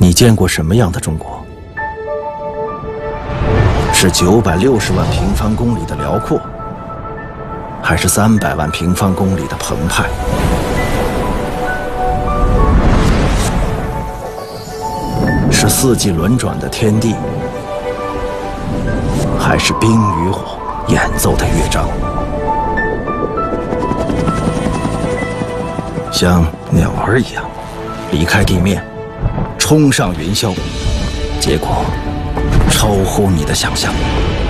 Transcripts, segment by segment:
你见过什么样的中国？是960万平方公里的辽阔，还是300万平方公里的澎湃？是四季轮转的天地，还是冰与火演奏的乐章？像鸟儿一样离开地面，冲上云霄，结果超乎你的想象，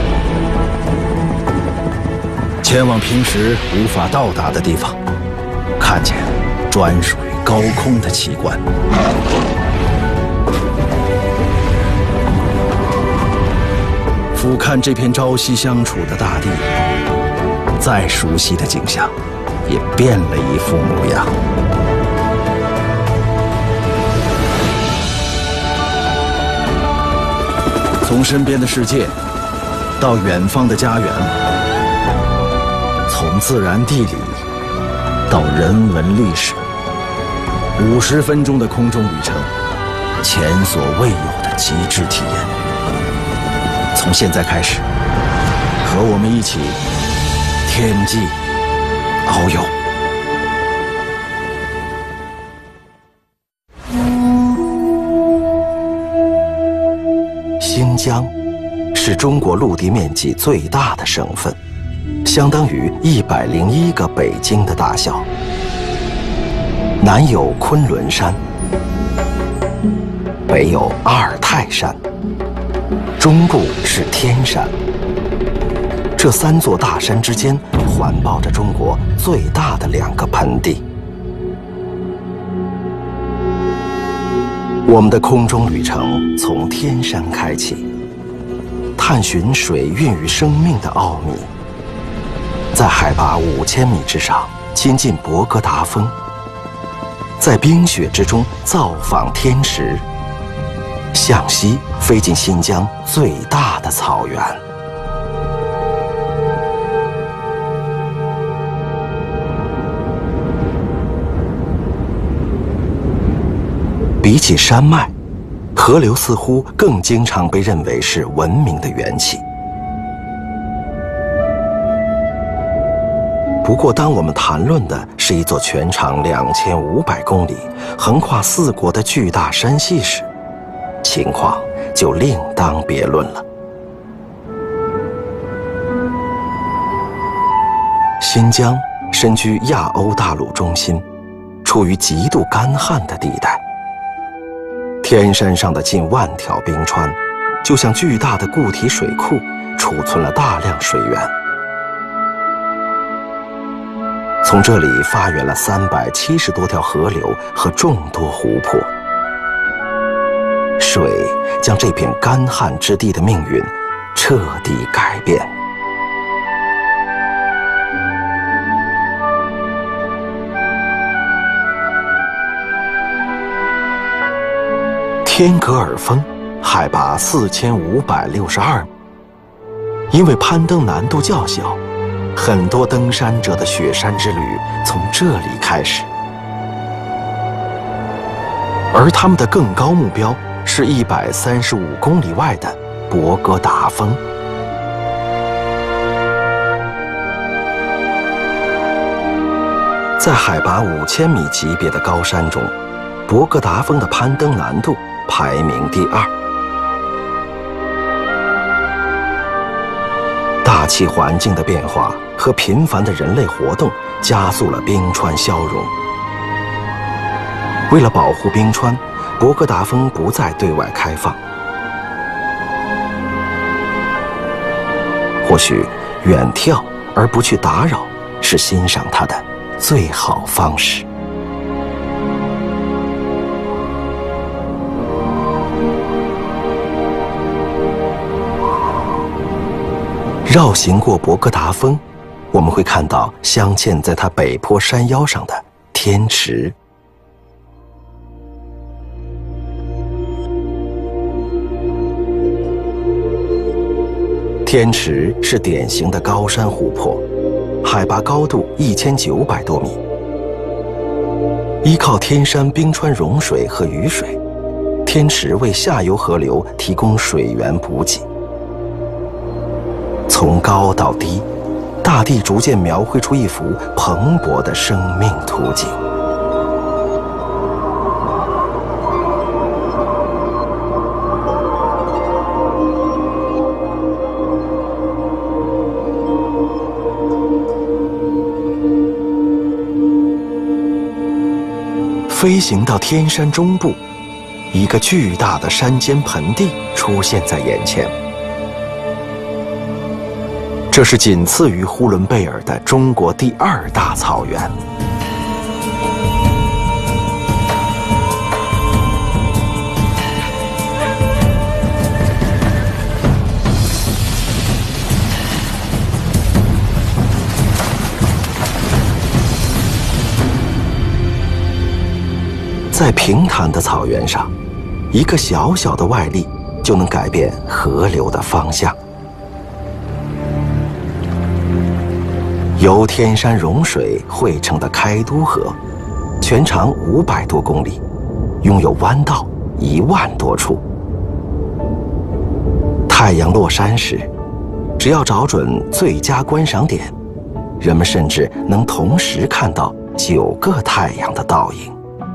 前往平时无法到达的地方，看见专属于高空的奇观。俯瞰这片朝夕相处的大地，再熟悉的景象也变了一副模样。从身边的世界到远方的家园，从自然地理到人文历史，50分钟的空中旅程，前所未有的极致体验。从现在开始，和我们一起天际遨游。 新疆是中国陆地面积最大的省份，相当于101个北京的大小。南有昆仑山，北有阿尔泰山，中部是天山。这3座大山之间环抱着中国最大的2个盆地。我们的空中旅程从天山开启，探寻水孕育生命的奥秘。在海拔5000米之上亲近博格达峰，在冰雪之中造访天池，向西飞进新疆最大的草原。比起山脉，河流似乎更经常被认为是文明的缘起。不过，当我们谈论的是一座全长2500公里、横跨4国的巨大山系时，情况就另当别论了。新疆身居亚欧大陆中心，处于极度干旱的地带。天山上的近万条冰川，就像巨大的固体水库，储存了大量水源。从这里发源了370多条河流和众多湖泊。水将这片干旱之地的命运彻底改变。天格尔峰海拔4562米，因为攀登难度较小，很多登山者的雪山之旅从这里开始。而他们的更高目标是135公里外的博格达峰。在海拔5000米级别的高山中，博格达峰的攀登难度排名第2。大气环境的变化和频繁的人类活动加速了冰川消融。为了保护冰川，博格达峰不再对外开放。或许远眺而不去打扰，是欣赏它的最好方式。绕行过博格达峰，我们会看到镶嵌在它北坡山腰上的天池。天池是典型的高山湖泊，海拔高度1900多米。依靠天山冰川融水和雨水， 天池为下游河流提供水源补给。从高到低，大地逐渐描绘出一幅蓬勃的生命图景。飞行到天山中部，一个巨大的山间盆地出现在眼前。这是仅次于呼伦贝尔的中国第2大草原。在平坦的草原上，一个小小的外力就能改变河流的方向。由天山融水汇成的开都河，全长500多公里，拥有弯道1万多处。太阳落山时，只要找准最佳观赏点，人们甚至能同时看到9个太阳的倒影。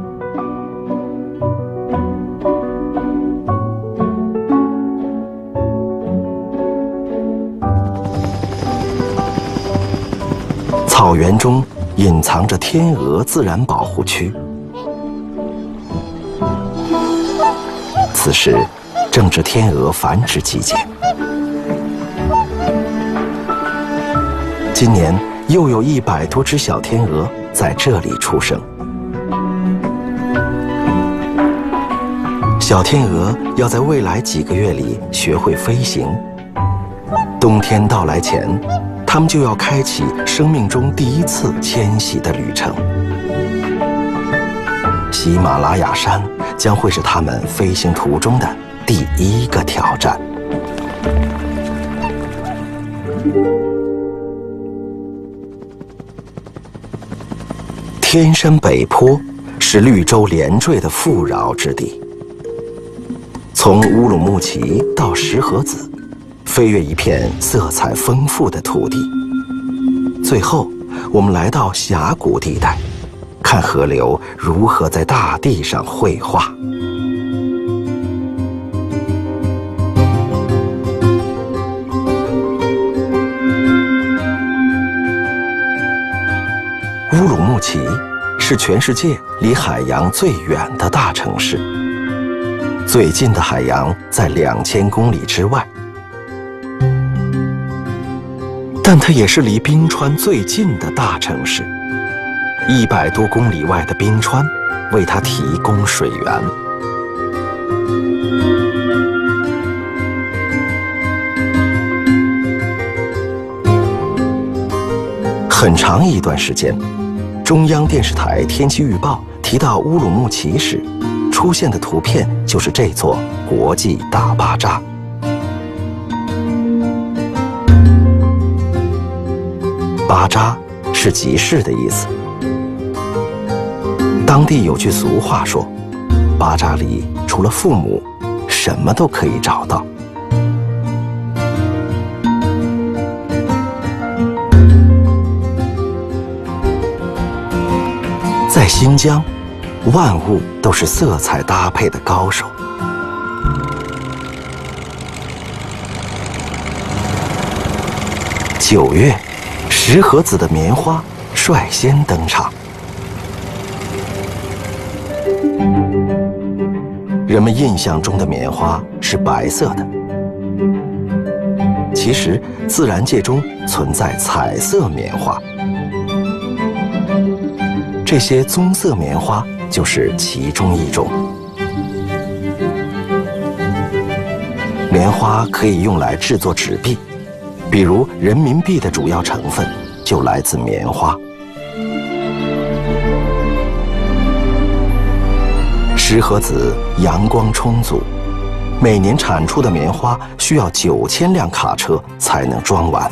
草原中隐藏着天鹅自然保护区。此时正值天鹅繁殖季节。今年又有100多只小天鹅在这里出生。小天鹅要在未来几个月里学会飞行。冬天到来前，它们就要开启生命中第一次迁徙的旅程。喜马拉雅山将会是它们飞行途中的第1个挑战。天山北坡是绿洲连缀的富饶之地。从乌鲁木齐到石河子，飞越一片色彩丰富的土地。最后，我们来到峡谷地带，看河流如何在大地上绘画。乌鲁木齐是全世界离海洋最远的大城市，最近的海洋在2000公里之外。但它也是离冰川最近的大城市，100多公里外的冰川为它提供水源。很长一段时间，中央电视台天气预报提到乌鲁木齐时，出现的图片就是这座国际大巴扎。巴扎是集市的意思。当地有句俗话说，巴扎里除了父母，什么都可以找到。在新疆，万物都是色彩搭配的高手。9月，石河子的棉花率先登场。人们印象中的棉花是白色的，其实自然界中存在彩色棉花。这些棕色棉花就是其中一种。棉花可以用来制作纸币，比如人民币的主要成分就来自棉花。石河子阳光充足，每年产出的棉花需要9000辆卡车才能装完。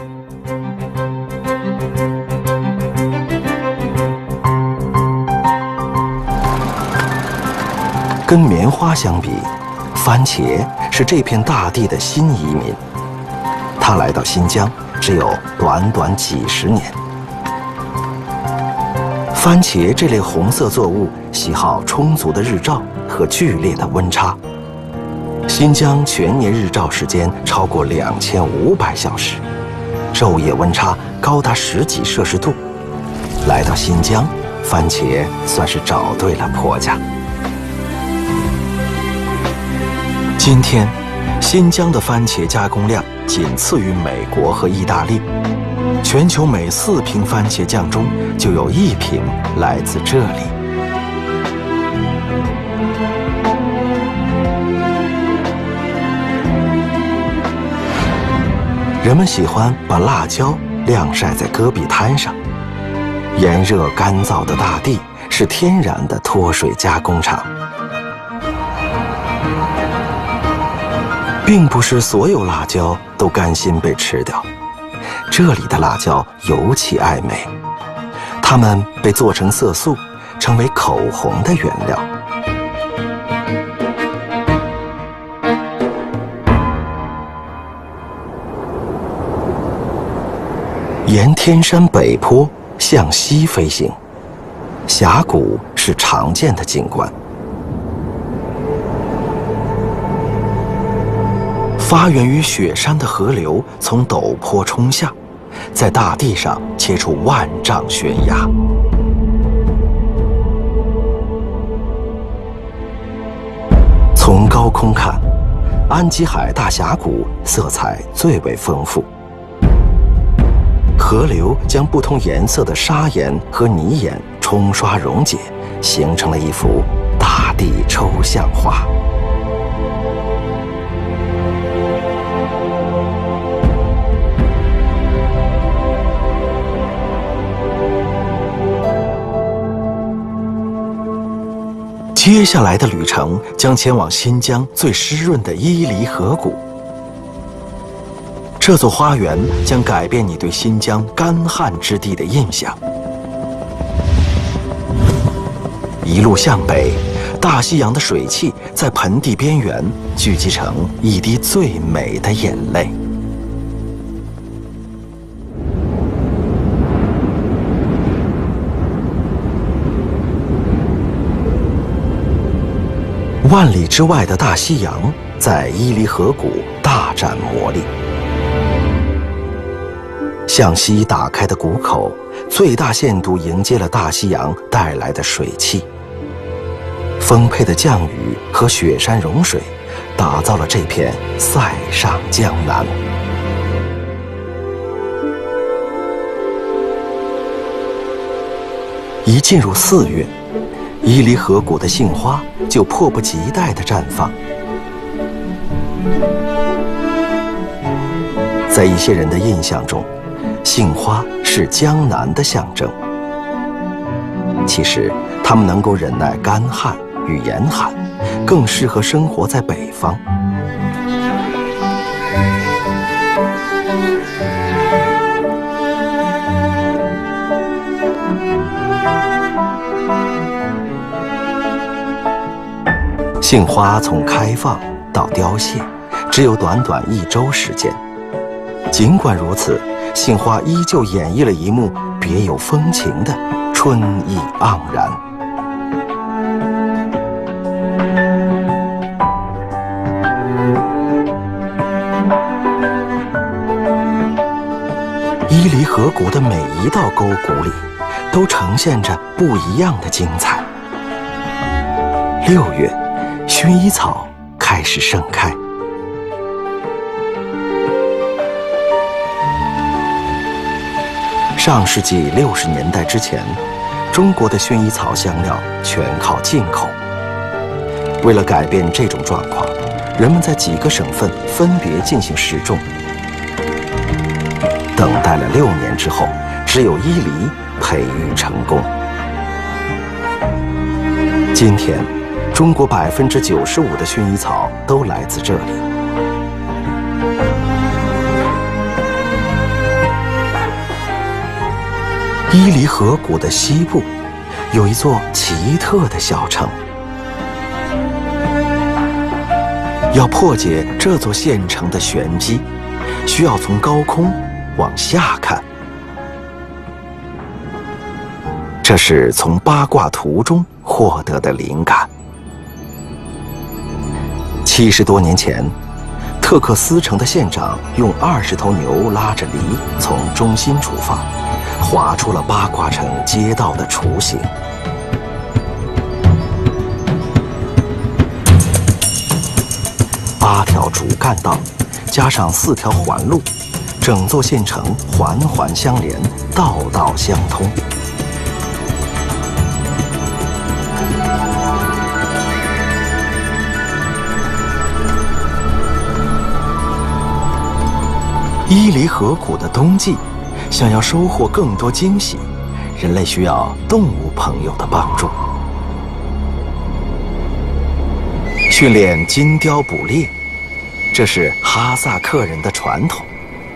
跟棉花相比，番茄是这片大地的新移民。它来到新疆只有短短几十年。番茄这类红色作物喜好充足的日照和剧烈的温差。新疆全年日照时间超过2500小时，昼夜温差高达10几摄氏度。来到新疆，番茄算是找对了婆家。今天，新疆的番茄加工量仅次于美国和意大利，全球每4瓶番茄酱中就有1瓶来自这里。人们喜欢把辣椒晾晒在戈壁滩上，炎热干燥的大地是天然的脱水加工厂。并不是所有辣椒都甘心被吃掉，这里的辣椒尤其爱美，它们被做成色素，成为口红的原料。沿天山北坡向西飞行，峡谷是常见的景观。发源于雪山的河流从陡坡冲下，在大地上切出万丈悬崖。从高空看，安吉海大峡谷色彩最为丰富。河流将不同颜色的砂岩和泥岩冲刷溶解，形成了一幅大地抽象画。接下来的旅程将前往新疆最湿润的伊犁河谷。这座花园将改变你对新疆干旱之地的印象。一路向北，大西洋的水汽在盆地边缘聚集成一滴最美的眼泪。万里之外的大西洋在伊犁河谷大展魔力。向西打开的谷口，最大限度迎接了大西洋带来的水汽。丰沛的降雨和雪山融水，打造了这片塞上江南。一进入4月，伊犁河谷的杏花就迫不及待地绽放。在一些人的印象中，杏花是江南的象征。其实，它们能够忍耐干旱与严寒，更适合生活在北方。杏花从开放到凋谢，只有短短1周时间。尽管如此，杏花依旧演绎了一幕别有风情的春意盎然。伊犁河谷的每一道沟谷里，都呈现着不一样的精彩。6月，薰衣草开始盛开。上世纪60年代之前，中国的薰衣草香料全靠进口。为了改变这种状况，人们在几个省份分别进行试种。等待了6年之后，只有伊犁培育成功。今天，中国95%的薰衣草都来自这里。伊犁河谷的西部，有一座奇特的小城。 要破解这座县城的玄机，需要从高空往下看。这是从八卦图中获得的灵感。70多年前，特克斯城的县长用20头牛拉着犁从中心出发，划出了八卦城街道的雏形。8条主干道，加上4条环路，整座县城环环相连，道道相通。伊犁河谷的冬季，想要收获更多惊喜，人类需要动物朋友的帮助。训练金雕捕猎，这是哈萨克人的传统。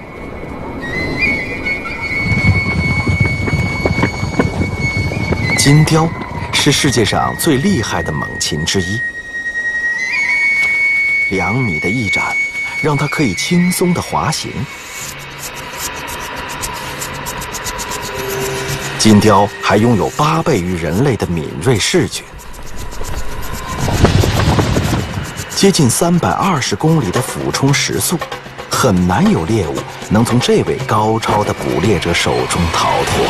金雕是世界上最厉害的猛禽之一，2米的翼展让它可以轻松地滑行。金雕还拥有8倍于人类的敏锐视觉，接近320公里的俯冲时速，很难有猎物能从这位高超的捕猎者手中逃脱。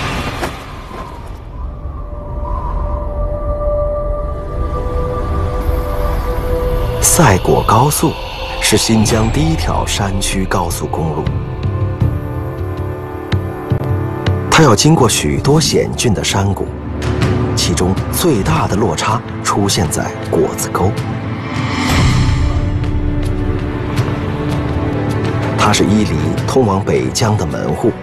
赛果高速是新疆第1条山区高速公路，它要经过许多险峻的山谷，其中最大的落差出现在果子沟。它是伊犁通往北疆的门户。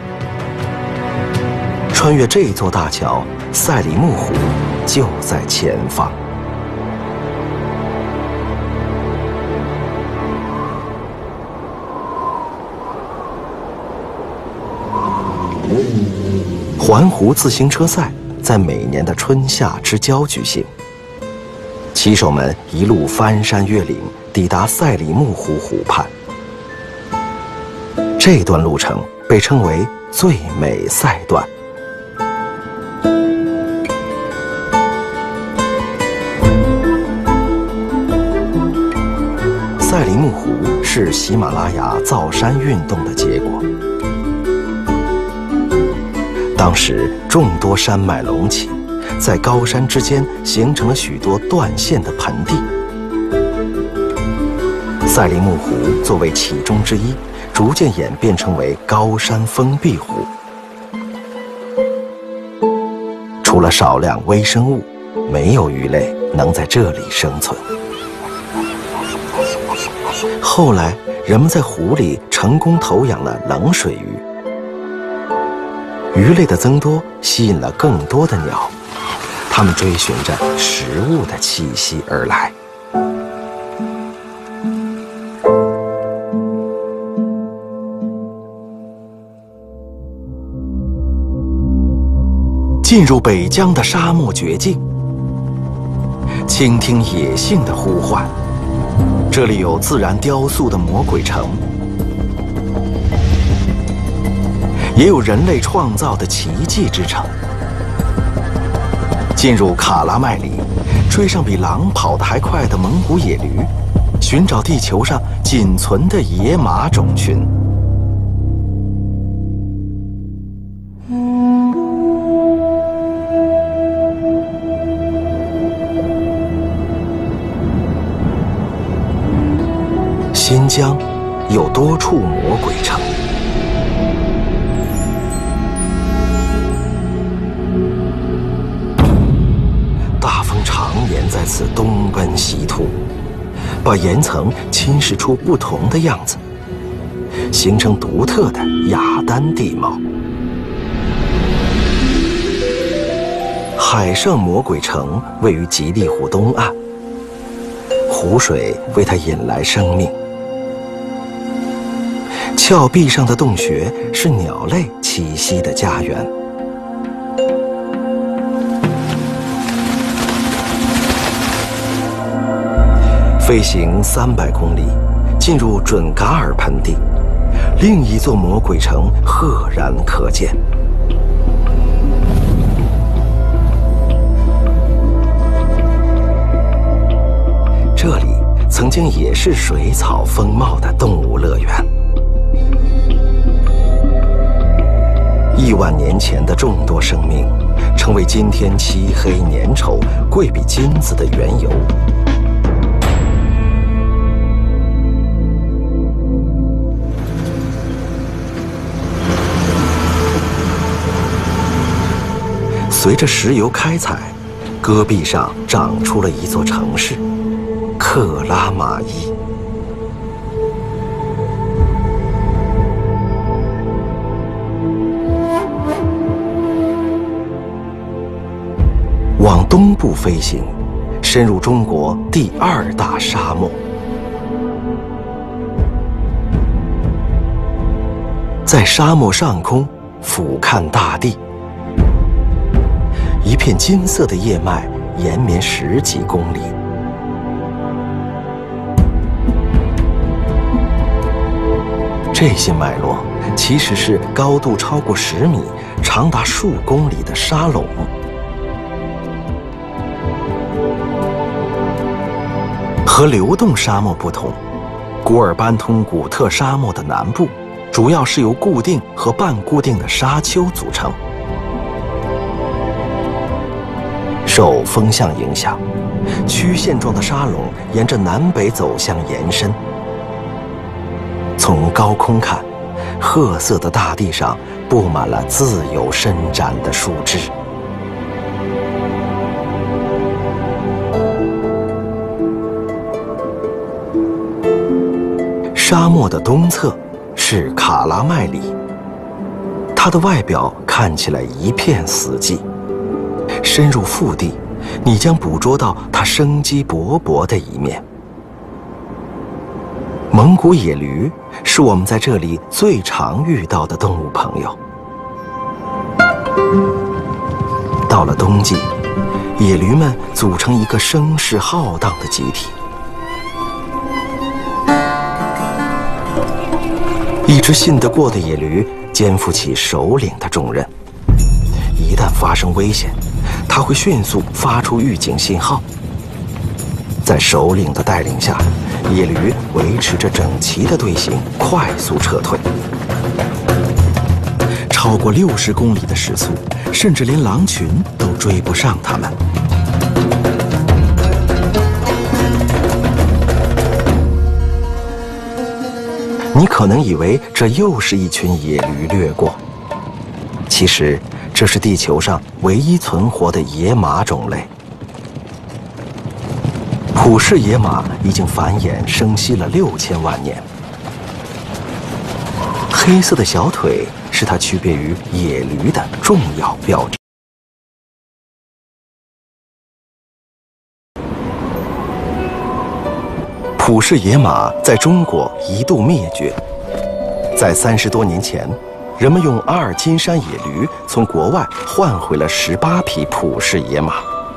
穿越这座大桥，赛里木湖就在前方。环湖自行车赛在每年的春夏之交举行，骑手们一路翻山越岭，抵达赛里木湖湖畔。这段路程被称为最美赛段。赛里木湖是喜马拉雅造山运动的结果。当时众多山脉隆起，在高山之间形成了许多断线的盆地。赛里木湖作为其中之一，逐渐演变成为高山封闭湖。除了少量微生物，没有鱼类能在这里生存。后来，人们在湖里成功投养了冷水鱼。鱼类的增多吸引了更多的鸟，它们追寻着食物的气息而来。进入北疆的沙漠绝境，倾听野性的呼唤。这里有自然雕塑的魔鬼城，也有人类创造的奇迹之城。进入卡拉麦里，追上比狼跑得还快的蒙古野驴，寻找地球上仅存的野马种群。新疆有多处魔鬼城，大风常年在此东奔西突，把岩层侵蚀出不同的样子，形成独特的雅丹地貌。海上魔鬼城位于吉利湖东岸，湖水为它引来生命。峭壁上的洞穴是鸟类栖息的家园。 飞行300公里，进入准噶尔盆地，另一座魔鬼城赫然可见。这里曾经也是水草丰茂的动物乐园。1万年前的众多生命，成为今天漆黑粘稠、贵比金子的缘由。随着石油开采，戈壁上长出了一座城市——克拉玛依。往东部飞行，深入中国第2大沙漠。在沙漠上空俯瞰大地，一片金色的叶脉延绵10几公里。这些脉络其实是高度超过10米、长达数公里的沙垄。和流动沙漠不同，古尔班通古特沙漠的南部主要是由固定和半固定的沙丘组成。受风向影响，曲线状的沙垄沿着南北走向延伸。从高空看，褐色的大地上布满了自由伸展的树枝。沙漠的东侧是卡拉麦里，它的外表看起来一片死寂。深入腹地，你将捕捉到它生机勃勃的一面。蒙古野驴是我们在这里最常遇到的动物朋友。到了冬季，野驴们组成一个声势浩荡的集体。一只信得过的野驴肩负起首领的重任，一旦发生危险，它会迅速发出预警信号。在首领的带领下，野驴维持着整齐的队形，快速撤退。超过60公里的时速，甚至连狼群都追不上它们。你可能以为这又是一群野驴掠过，其实这是地球上唯一存活的野马种类。普氏野马已经繁衍生息了6000万年。黑色的小腿是它区别于野驴的重要标志。普氏野马在中国一度灭绝，在30多年前，人们用阿尔金山野驴从国外换回了18匹普氏野马。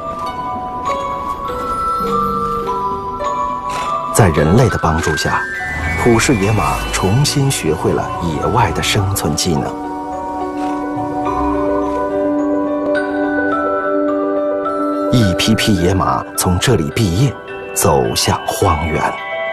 在人类的帮助下，普氏野马重新学会了野外的生存技能。一批批野马从这里毕业，走向荒原。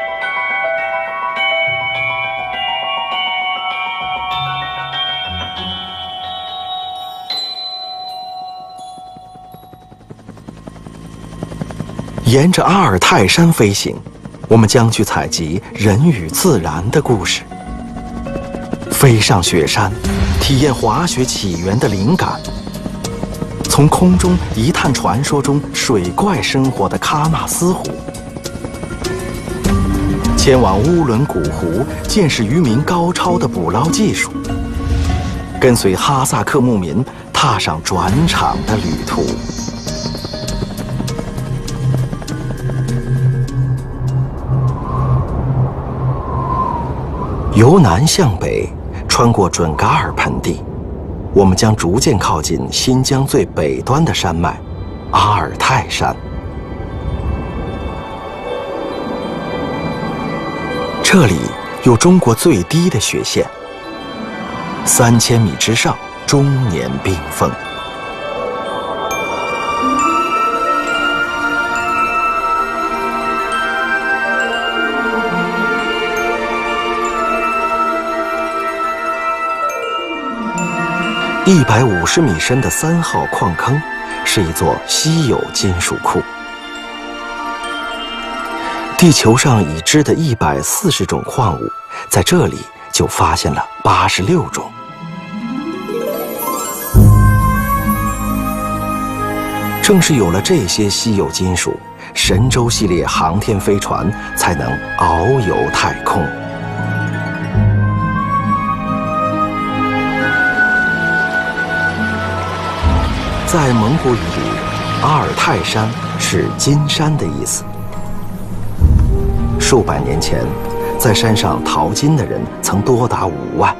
沿着阿尔泰山飞行，我们将去采集人与自然的故事。飞上雪山，体验滑雪起源的灵感。从空中一探传说中水怪生活的喀纳斯湖，前往乌伦古湖见识渔民高超的捕捞技术，跟随哈萨克牧民踏上转场的旅途。由南向北，穿过准噶尔盆地，我们将逐渐靠近新疆最北端的山脉——阿尔泰山。 这里有中国最低的雪线，3000米之上终年冰封。150米深的3号矿坑是一座稀有金属库。地球上已知的140种矿物，在这里就发现了86种。正是有了这些稀有金属，神舟系列航天飞船才能遨游太空。在蒙古语里，阿尔泰山是金山的意思。数百年前，在山上淘金的人曾多达5万。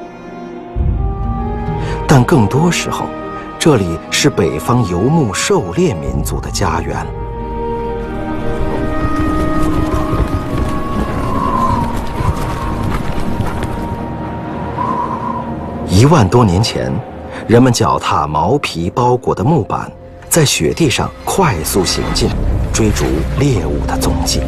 但更多时候，这里是北方游牧狩猎民族的家园。1万多年前，人们脚踏毛皮包裹的木板，在雪地上快速行进，追逐猎物的踪迹。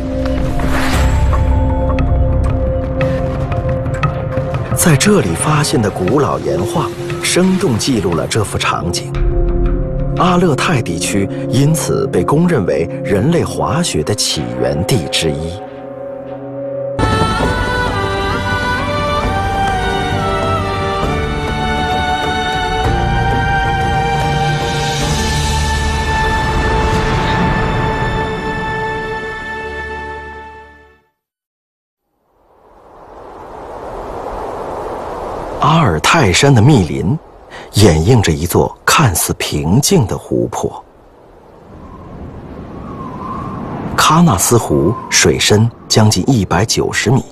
在这里发现的古老岩画，生动记录了这幅场景。阿勒泰地区因此被公认为人类滑雪的起源地之一。阿尔泰山的密林，掩映着一座看似平静的湖泊。喀纳斯湖水深将近190米，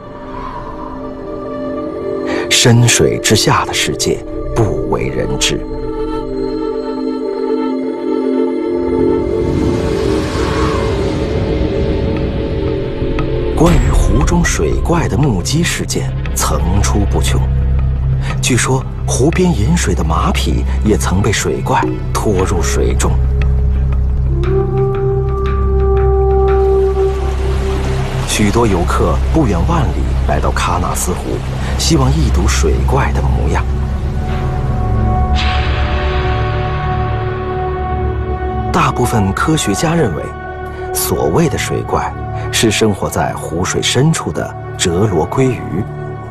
深水之下的世界不为人知。关于湖中水怪的目击事件层出不穷。据说湖边饮水的马匹也曾被水怪拖入水中。许多游客不远万里来到喀纳斯湖，希望一睹水怪的模样。大部分科学家认为，所谓的水怪是生活在湖水深处的折罗鲑鱼。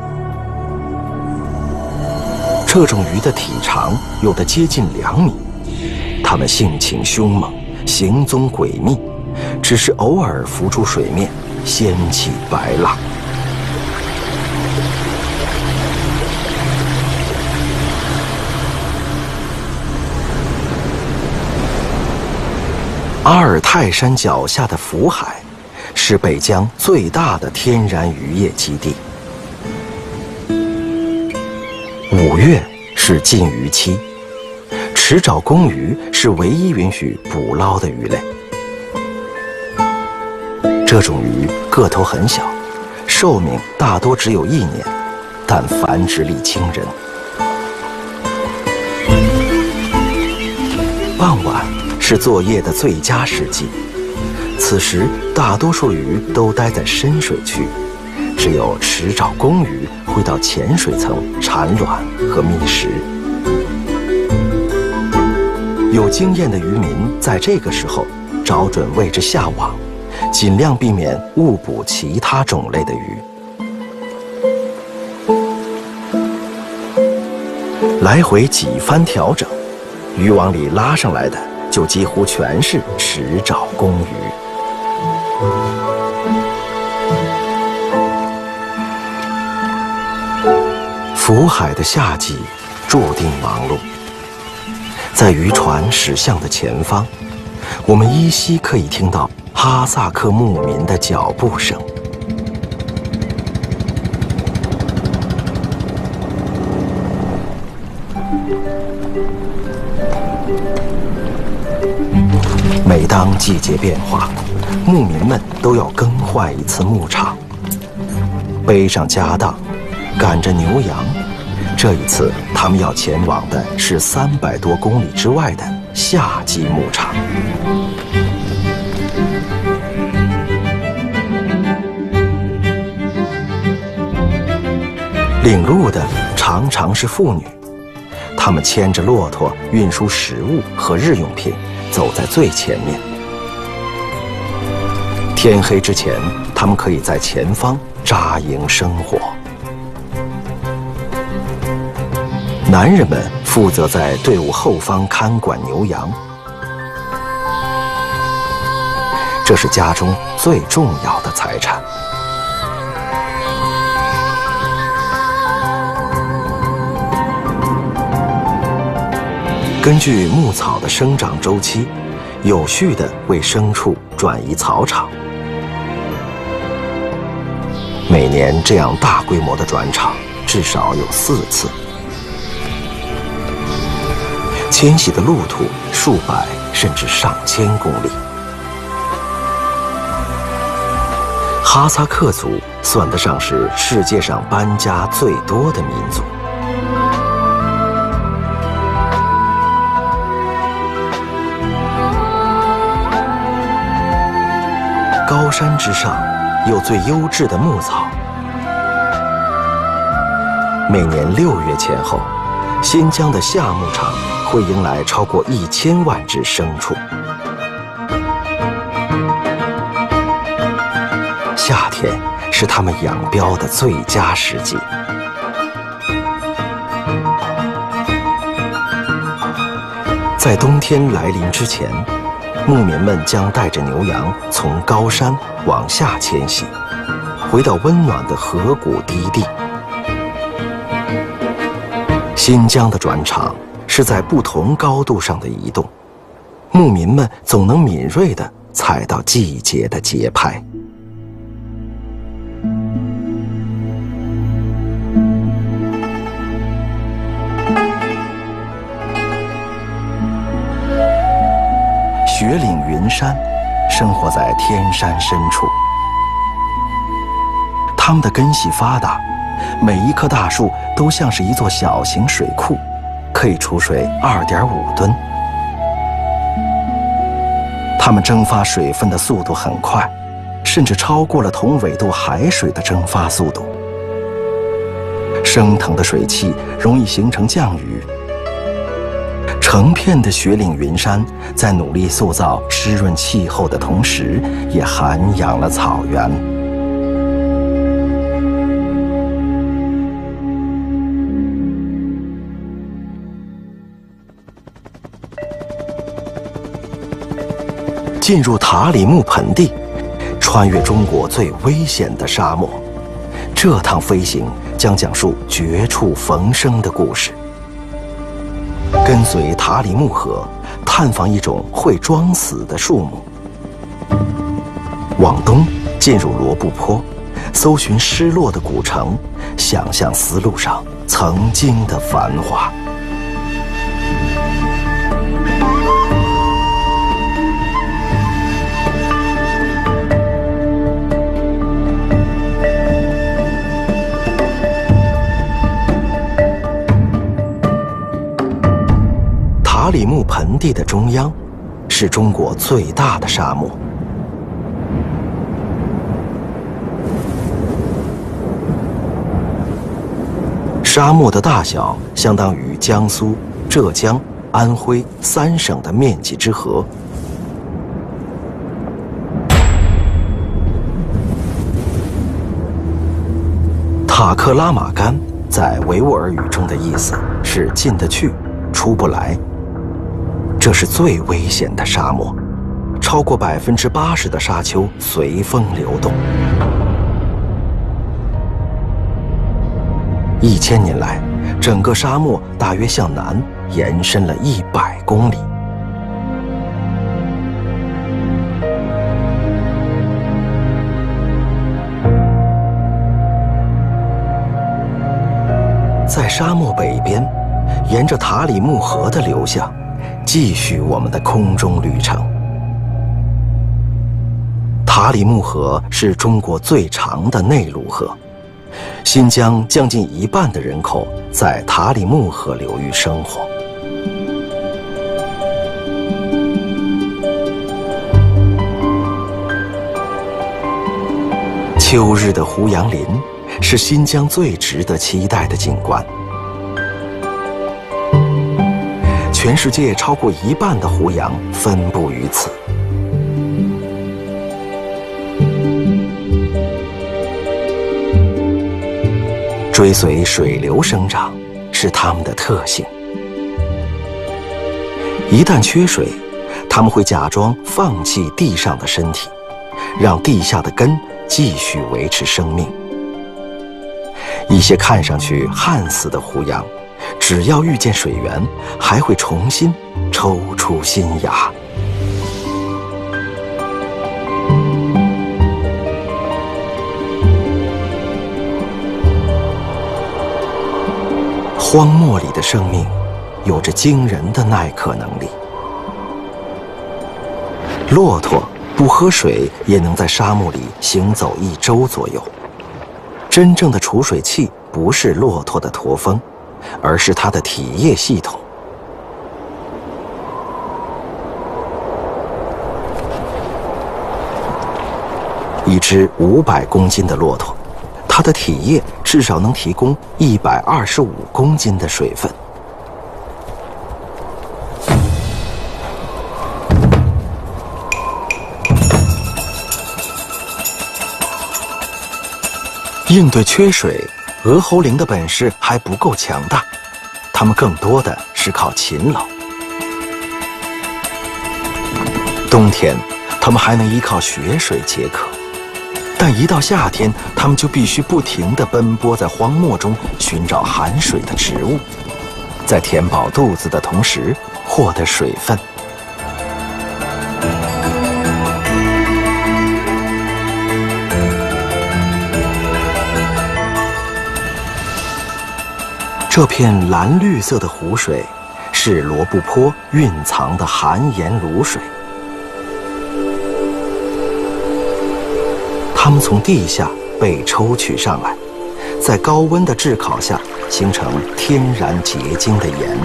这种鱼的体长有的接近2米，它们性情凶猛，行踪诡秘，只是偶尔浮出水面，掀起白浪。阿尔泰山脚下的福海，是北疆最大的天然渔业基地。5月是禁渔期，池沼公鱼是唯一允许捕捞的鱼类。这种鱼个头很小，寿命大多只有1年，但繁殖力惊人。傍晚是作业的最佳时机，此时大多数鱼都待在深水区，只有池沼公鱼会到浅水层产卵和觅食。有经验的渔民在这个时候找准位置下网，尽量避免误捕其他种类的鱼。来回几番调整，渔网里拉上来的就几乎全是池沼公鱼。福海的夏季注定忙碌，在渔船驶向的前方，我们依稀可以听到哈萨克牧民的脚步声。每当季节变化，牧民们都要更换一次牧场。 背上家当，赶着牛羊。这一次，他们要前往的是300多公里之外的夏季牧场。领路的常常是妇女，她们牵着骆驼运输食物和日用品，走在最前面。天黑之前，他们可以在前方扎营生火。男人们负责在队伍后方看管牛羊，这是家中最重要的财产。根据牧草的生长周期，有序地为牲畜转移草场。每年这样大规模的转场至少有4次。迁徙的路途数百甚至上千公里。哈萨克族算得上是世界上搬家最多的民族。高山之上有最优质的牧草。每年6月前后，新疆的夏牧场会迎来超过1000万只牲畜。夏天是他们养膘的最佳时机。在冬天来临之前，牧民们将带着牛羊从高山往下迁徙，回到温暖的河谷低地。新疆的转场是在不同高度上的移动，牧民们总能敏锐地踩到季节的节拍。雪岭云山生活在天山深处，它们的根系发达，每一棵大树都像是一座小型水库，可以储水2.5吨。它们蒸发水分的速度很快，甚至超过了同纬度海水的蒸发速度。升腾的水汽容易形成降雨。成片的雪岭云山在努力塑造湿润气候的同时，也涵养了草原。进入塔里木盆地，穿越中国最危险的沙漠，这趟飞行将讲述绝处逢生的故事。跟随塔里木河，探访一种会装死的树木。往东进入罗布泊，搜寻失落的古城，想象丝路上曾经的繁华。塔里木盆地的中央，是中国最大的沙漠。沙漠的大小相当于江苏、浙江、安徽3省的面积之和。塔克拉玛干在维吾尔语中的意思是进得去，出不来。这是最危险的沙漠，超过80%的沙丘随风流动。1000年来，整个沙漠大约向南延伸了100公里。在沙漠北边，沿着塔里木河的流向，继续我们的空中旅程。塔里木河是中国最长的内陆河， 新疆将近一半的人口在塔里木河流域生活。秋日的胡杨林是新疆最值得期待的景观。全世界超过一半的胡杨分布于此。追随水流生长是它们的特性。一旦缺水，它们会假装放弃地上的身体，让地下的根继续维持生命。一些看上去旱死的胡杨，只要遇见水源，还会重新抽出新芽。荒漠里的生命有着惊人的耐渴能力。骆驼不喝水也能在沙漠里行走1周左右。真正的储水器不是骆驼的驼峰，而是它的体液系统。一只500公斤的骆驼，它的体液至少能提供125公斤的水分。应对缺水，鹅喉羚的本事还不够强大，它们更多的是靠勤劳。冬天，它们还能依靠雪水解渴，但一到夏天，它们就必须不停地奔波在荒漠中寻找含水的植物，在填饱肚子的同时获得水分。这片蓝绿色的湖水是罗布泊蕴藏的含盐卤水，它们从地下被抽取上来，在高温的炙烤下形成天然结晶的盐。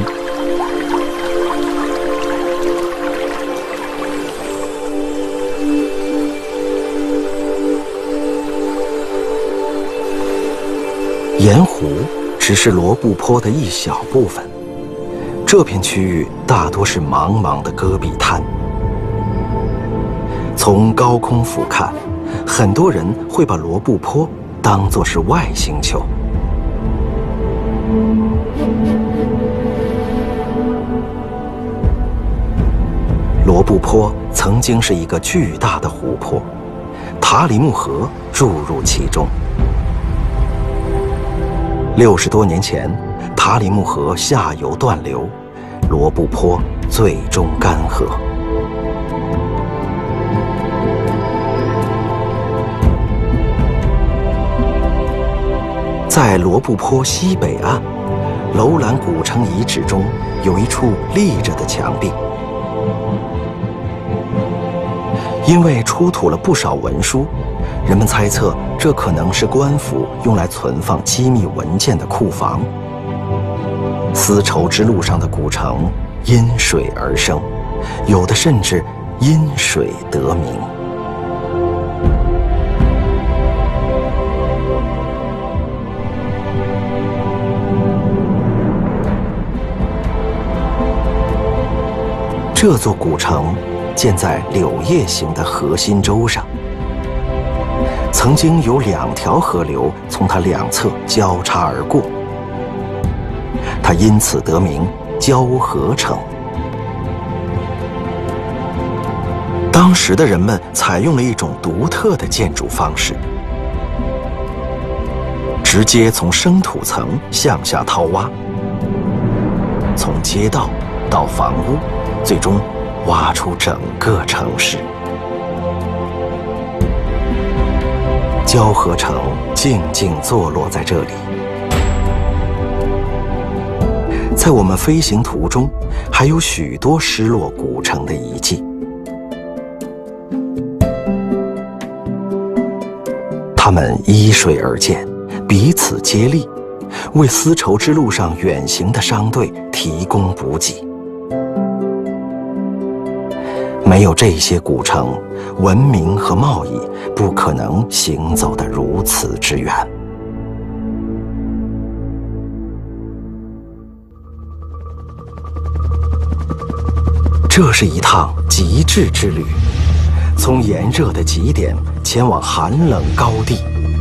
盐湖只是罗布泊的一小部分，这片区域大多是茫茫的戈壁滩。从高空俯瞰，很多人会把罗布泊当作是外星球。罗布泊曾经是一个巨大的湖泊，塔里木河注入其中。60多年前，塔里木河下游断流，罗布泊最终干涸。在罗布泊西北岸，楼兰古城遗址中有一处立着的墙壁，因为出土了不少文书，人们猜测这可能是官府用来存放机密文件的库房。丝绸之路上的古城因水而生，有的甚至因水得名。这座古城建在柳叶形的核心洲上，曾经有2条河流从它两侧交叉而过，它因此得名交河城。当时的人们采用了一种独特的建筑方式，直接从生土层向下掏挖，从街道到房屋，最终挖出整个城市。交河城静静坐落在这里。在我们飞行途中，还有许多失落古城的遗迹。它们依水而建， 彼此接力，为丝绸之路上远行的商队提供补给。没有这些古城，文明和贸易不可能行走得如此之远。这是一趟极致之旅，从炎热的极点前往寒冷高地。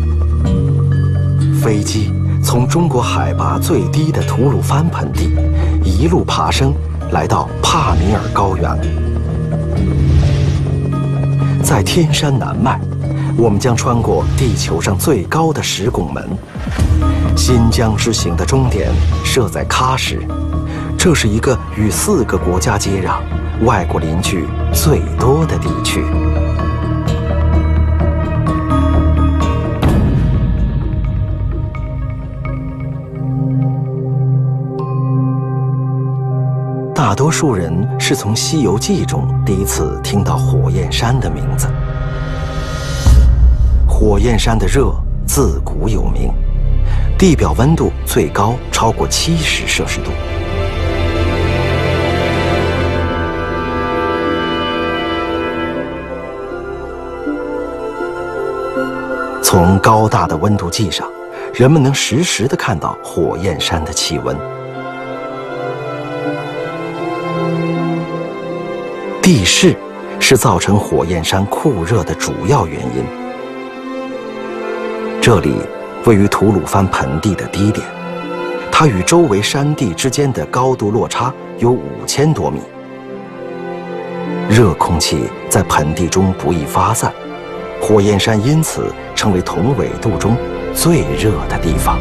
飞机从中国海拔最低的吐鲁番盆地一路爬升，来到帕米尔高原。在天山南脉，我们将穿过地球上最高的石拱门。新疆之行的终点设在喀什，这是一个与4个国家接壤、外国邻居最多的地区。大多数人是从《西游记》中第一次听到火焰山的名字。火焰山的热自古有名，地表温度最高超过70摄氏度。从高大的温度计上，人们能实时地看到火焰山的气温。地势是造成火焰山酷热的主要原因。这里位于吐鲁番盆地的低点，它与周围山地之间的高度落差有5000多米。热空气在盆地中不易发散，火焰山因此成为同纬度中最热的地方。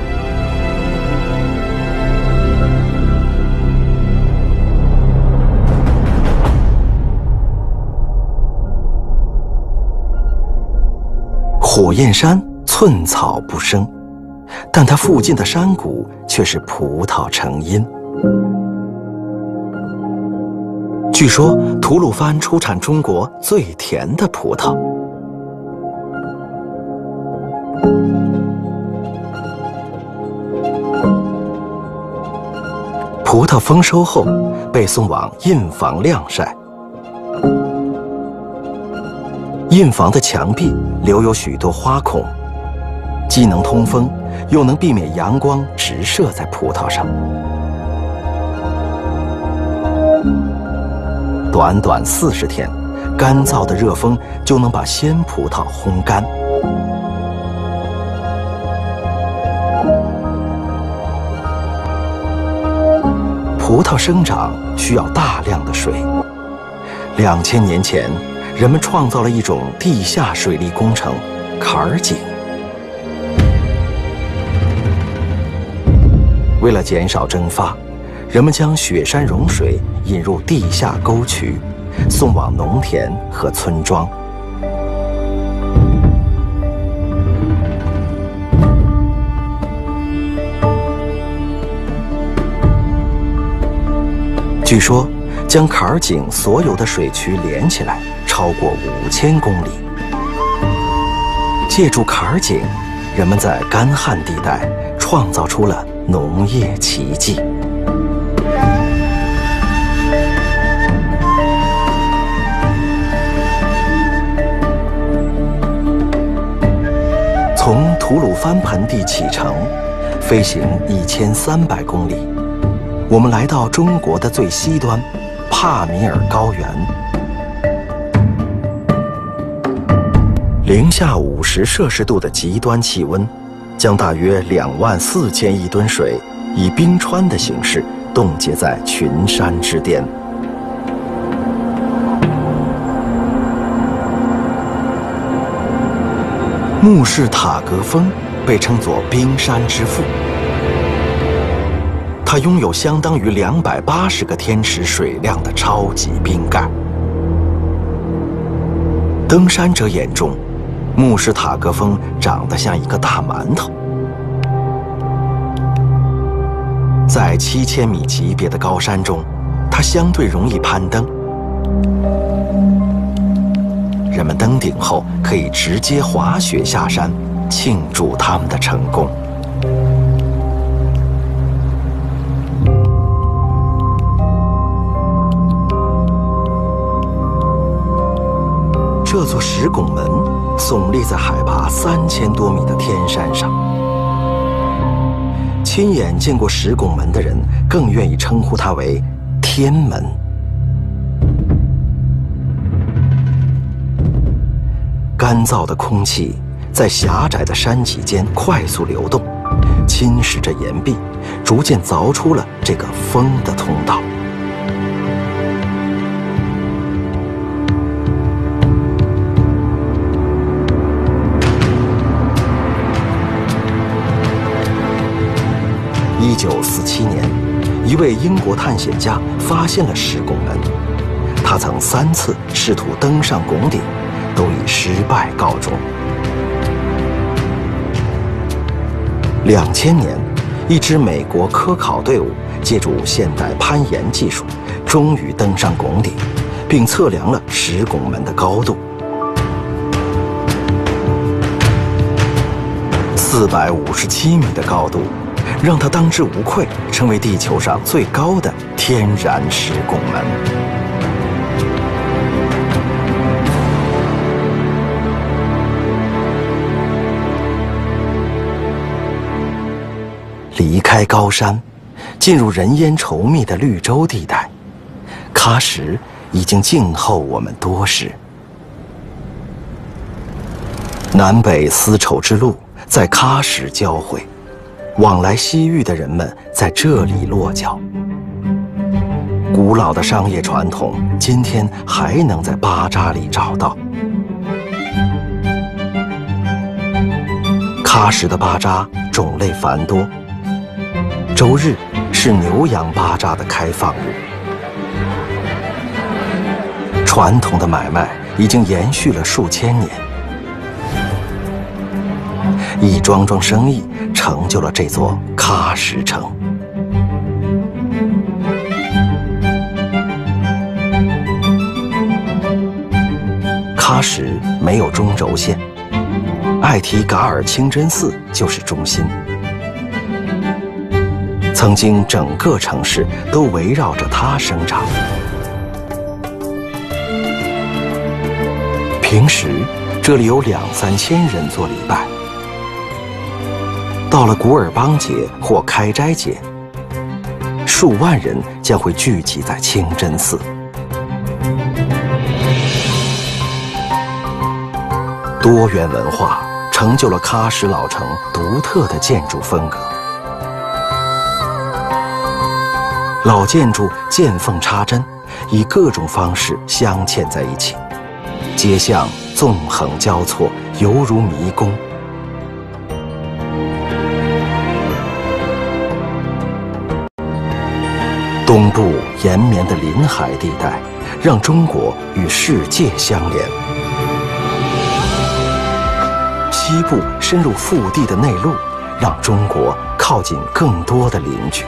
火焰山寸草不生，但它附近的山谷却是葡萄成荫。据说吐鲁番出产中国最甜的葡萄。葡萄丰收后被送往印房晾晒。印房的墙壁留有许多花孔，既能通风，又能避免阳光直射在葡萄上。短短40天，干燥的热风就能把鲜葡萄烘干。葡萄生长需要大量的水。2000年前，人们创造了一种地下水利工程——坎儿井。为了减少蒸发，人们将雪山融水引入地下沟渠，送往农田和村庄。据说，将坎儿井所有的水渠连起来，超过5000公里。借助坎儿井，人们在干旱地带创造出了农业奇迹。从吐鲁番盆地启程，飞行1300公里，我们来到中国的最西端，帕米尔高原。零下50摄氏度的极端气温，将大约24000亿吨水以冰川的形式冻结在群山之巅。穆氏塔格峰被称作冰山之父，它拥有相当于280个天池水量的超级冰盖。登山者眼中，穆氏塔格峰长得像一个大馒头。在7000米级别的高山中，它相对容易攀登。人们登顶后可以直接滑雪下山， 庆祝他们的成功。这座石拱门耸立在海拔3000多米的天山上。亲眼见过石拱门的人，更愿意称呼它为天门。干燥的空气在狭窄的山脊间快速流动，侵蚀着岩壁，逐渐凿出了这个风的通道。1947年，一位英国探险家发现了石拱门。他曾3次试图登上拱顶，都以失败告终。2000年，一支美国科考队伍借助现代攀岩技术，终于登上拱顶，并测量了石拱门的高度。457米的高度，让它当之无愧成为地球上最高的天然石拱门。离开高山，进入人烟稠密的绿洲地带，喀什已经静候我们多时。南北丝绸之路在喀什交汇，往来西域的人们在这里落脚。古老的商业传统，今天还能在巴扎里找到。喀什的巴扎种类繁多，周日是牛羊巴扎的开放日。传统的买卖已经延续了数千年，一桩桩生意成就了这座喀什城。喀什没有中轴线，艾提噶尔清真寺就是中心。曾经整个城市都围绕着它生长。平时这里有2-3千人做礼拜，到了古尔邦节或开斋节，数万人将会聚集在清真寺。多元文化成就了喀什老城独特的建筑风格。老建筑见缝插针，以各种方式镶嵌在一起，街巷纵横交错，犹如迷宫。东部延绵的临海地带，让中国与世界相连。西部深入腹地的内陆，让中国靠近更多的邻居。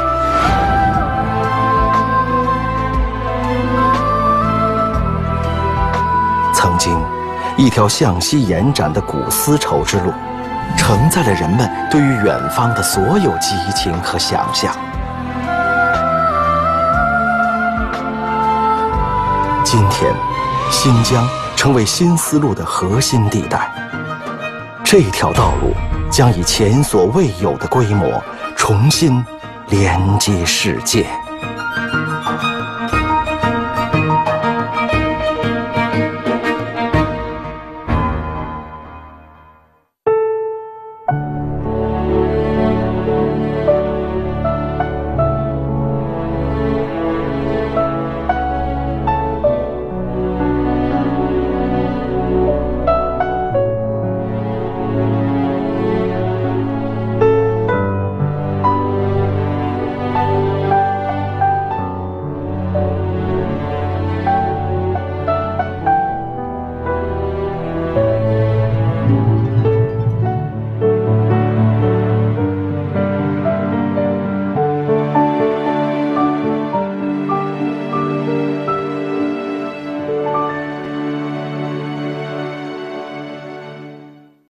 曾经，一条向西延展的古丝绸之路，承载了人们对于远方的所有激情和想象。今天，新疆成为新丝路的核心地带。这条道路将以前所未有的规模，重新连接世界。